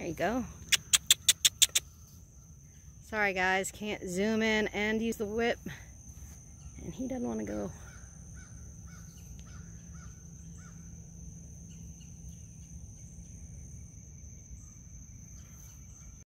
There you go. Sorry guys, can't zoom in and use the whip. And he doesn't want to go.